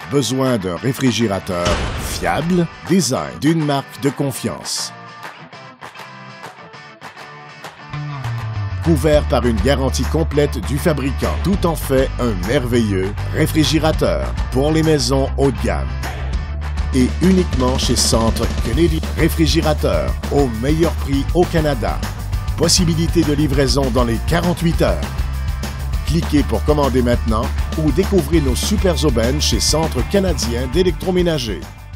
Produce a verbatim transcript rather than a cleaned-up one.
Besoin d'un réfrigérateur fiable? Design d'une marque de confiance. Couvert par une garantie complète du fabricant, tout en fait un merveilleux réfrigérateur pour les maisons haut de gamme. Et uniquement chez Centre Kennedy. Réfrigérateur au meilleur prix au Canada. Possibilité de livraison dans les quarante-huit heures. Cliquez pour commander maintenant ou découvrez nos super aubaines chez Centre canadien d'électroménager.